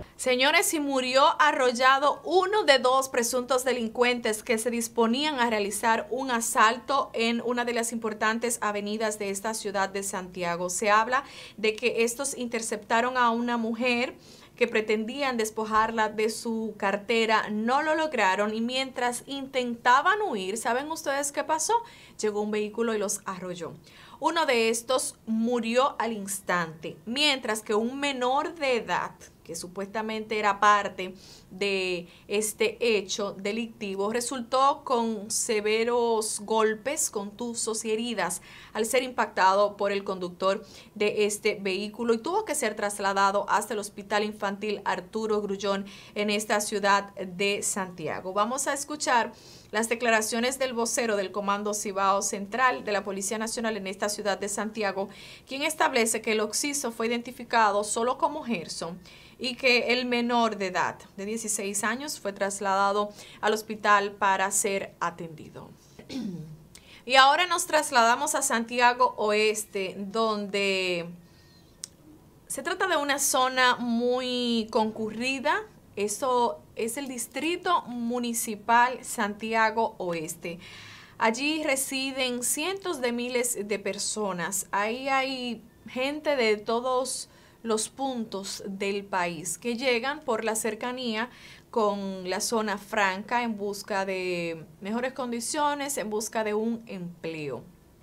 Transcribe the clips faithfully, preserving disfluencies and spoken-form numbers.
Señores, y murió arrollado uno de dos presuntos delincuentes que se disponían a realizar un asalto en una de las importantes avenidas de esta ciudad de Santiago. Se habla de que estos interceptaron a una mujer que pretendían despojarla de su cartera, no lo lograron y mientras intentaban huir, ¿saben ustedes qué pasó? Llegó un vehículo y los arrolló. Uno de estos murió al instante, mientras que un menor de edad, que supuestamente era parte de este hecho delictivo, resultó con severos golpes, contusos y heridas al ser impactado por el conductor de este vehículo y tuvo que ser trasladado hasta el Hospital Infantil Arturo Grullón en esta ciudad de Santiago. Vamos a escuchar las declaraciones del vocero del Comando Cibao Central de la Policía Nacional en esta ciudad de Santiago, quien establece que el occiso fue identificado solo como Gerson y que el menor de edad, de dieciséis años, fue trasladado al hospital para ser atendido. Y ahora nos trasladamos a Santiago Oeste, donde se trata de una zona muy concurrida. Eso es el Distrito Municipal Santiago Oeste. Allí residen cientos de miles de personas. Ahí hay gente de todos los puntos del país que llegan por la cercanía con la zona franca en busca de mejores condiciones, en busca de un empleo.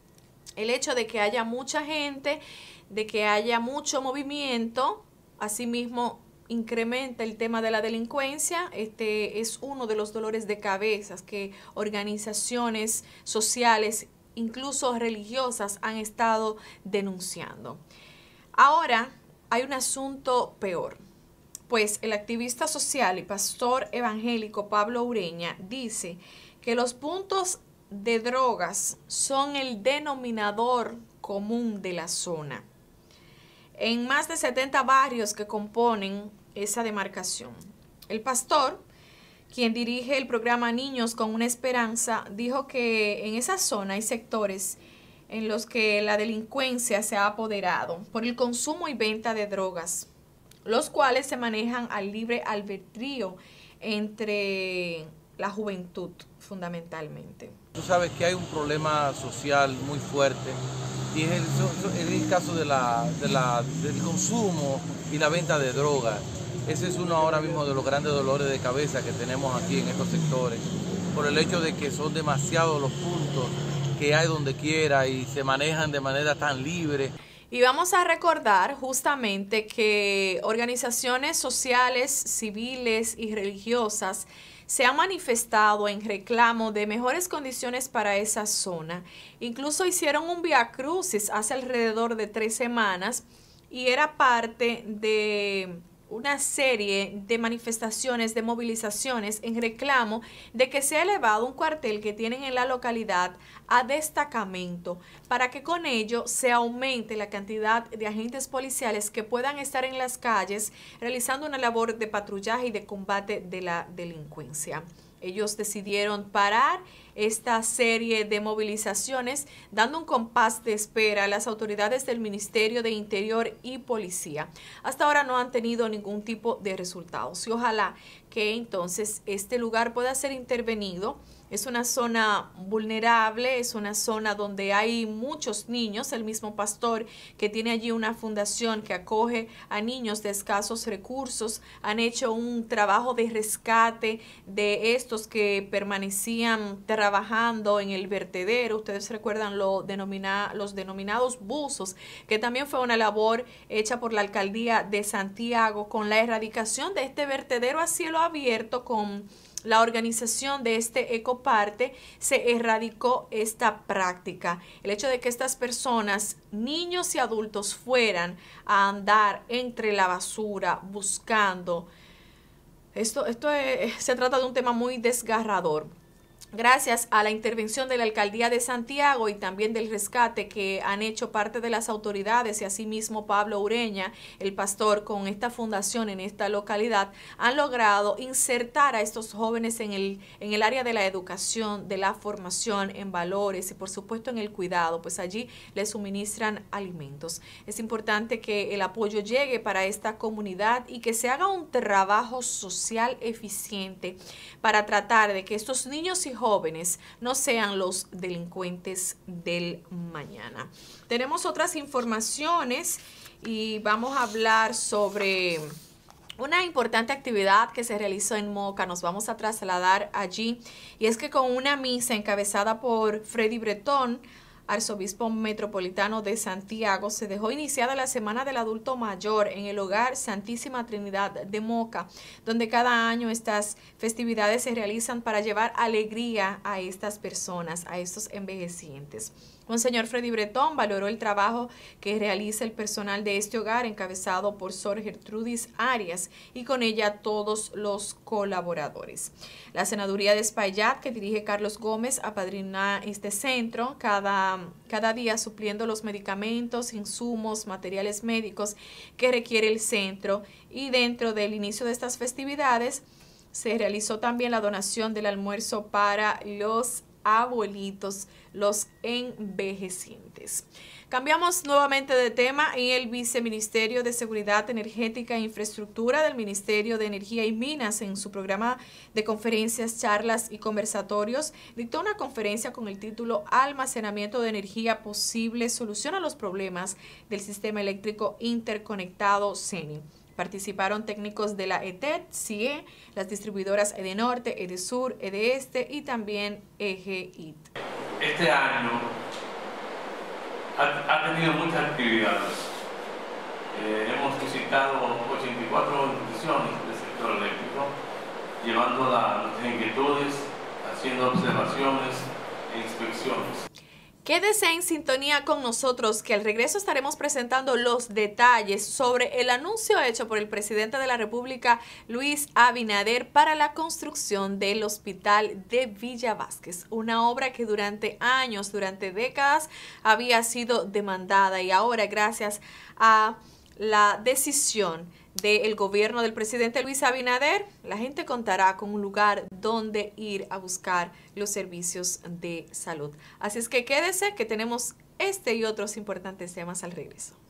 El hecho de que haya mucha gente, de que haya mucho movimiento, asimismo incrementa el tema de la delincuencia. Este es uno de los dolores de cabeza que organizaciones sociales, incluso religiosas, han estado denunciando. Ahora hay un asunto peor, pues el activista social y pastor evangélico Pablo Ureña dice que los puntos de drogas son el denominador común de la zona en más de setenta barrios que componen esa demarcación. El pastor, quien dirige el programa Niños con una Esperanza, dijo que en esa zona hay sectores en los que la delincuencia se ha apoderado por el consumo y venta de drogas, los cuales se manejan al libre albedrío entre la juventud fundamentalmente. Tú sabes que hay un problema social muy fuerte y es el, es el caso de la, de la, del consumo y la venta de drogas. Ese es uno ahora mismo de los grandes dolores de cabeza que tenemos aquí en estos sectores, por el hecho de que son demasiados los puntos que hay donde quiera y se manejan de manera tan libre. Y vamos a recordar justamente que organizaciones sociales, civiles y religiosas se han manifestado en reclamo de mejores condiciones para esa zona. Incluso hicieron un viacrucis hace alrededor de tres semanas y era parte de una serie de manifestaciones, de movilizaciones en reclamo de que se ha elevado un cuartel que tienen en la localidad a destacamento para que con ello se aumente la cantidad de agentes policiales que puedan estar en las calles realizando una labor de patrullaje y de combate de la delincuencia. Ellos decidieron parar esta serie de movilizaciones dando un compás de espera a las autoridades del Ministerio de Interior y Policía. Hasta ahora no han tenido ningún tipo de resultados y ojalá que entonces este lugar pueda ser intervenido. Es una zona vulnerable, es una zona donde hay muchos niños. El mismo pastor que tiene allí una fundación que acoge a niños de escasos recursos han hecho un trabajo de rescate de estos que permanecían trabajando en el vertedero. Ustedes recuerdan lo denomina, los denominados buzos, que también fue una labor hecha por la alcaldía de Santiago con la erradicación de este vertedero a cielo abierto. Con la organización de este Ecoparte se erradicó esta práctica. El hecho de que estas personas, niños y adultos, fueran a andar entre la basura buscando. Esto, esto es, se trata de un tema muy desgarrador. gracias a la intervención de la Alcaldía de Santiago y también del rescate que han hecho parte de las autoridades y asimismo Pablo Ureña, el pastor, con esta fundación en esta localidad, han logrado insertar a estos jóvenes en el, en el área de la educación, de la formación, en valores y por supuesto en el cuidado, pues allí les suministran alimentos. Es importante que el apoyo llegue para esta comunidad y que se haga un trabajo social eficiente para tratar de que estos niños y jóvenes no sean los delincuentes del mañana. Tenemos otras informaciones y vamos a hablar sobre una importante actividad que se realizó en Moca. Nos vamos a trasladar allí y es que con una misa encabezada por Freddy Bretón, arzobispo metropolitano de Santiago, se dejó iniciada la Semana del Adulto Mayor en el Hogar Santísima Trinidad de Moca, donde cada año estas festividades se realizan para llevar alegría a estas personas, a estos envejecientes. Monseñor Freddy Bretón valoró el trabajo que realiza el personal de este hogar encabezado por Sor Gertrudis Arias y con ella todos los colaboradores. La senaduría de Espaillat, que dirige Carlos Gómez, apadrina este centro cada, cada día supliendo los medicamentos, insumos, materiales médicos que requiere el centro, y dentro del inicio de estas festividades se realizó también la donación del almuerzo para los abuelitos, los envejecientes. Cambiamos nuevamente de tema y el Viceministerio de Seguridad Energética e Infraestructura del Ministerio de Energía y Minas, en su programa de conferencias, charlas y conversatorios, dictó una conferencia con el título Almacenamiento de energía posible, solución a los problemas del sistema eléctrico interconectado CENI. Participaron técnicos de la E T E D, C I E, las distribuidoras Edenorte, Edesur, Edeste y también E G I T. Este año ha, ha tenido muchas actividades. Eh, hemos visitado ochenta y cuatro instituciones del sector eléctrico, llevando la, nuestras inquietudes, haciendo observaciones e inspecciones. Quédese en sintonía con nosotros, que al regreso estaremos presentando los detalles sobre el anuncio hecho por el presidente de la República, Luis Abinader, para la construcción del Hospital de Villa Vázquez, una obra que durante años, durante décadas, había sido demandada y ahora, gracias a la decisión del gobierno del presidente Luis Abinader, la gente contará con un lugar donde ir a buscar los servicios de salud. Así es que quédese, que tenemos este y otros importantes temas al regreso.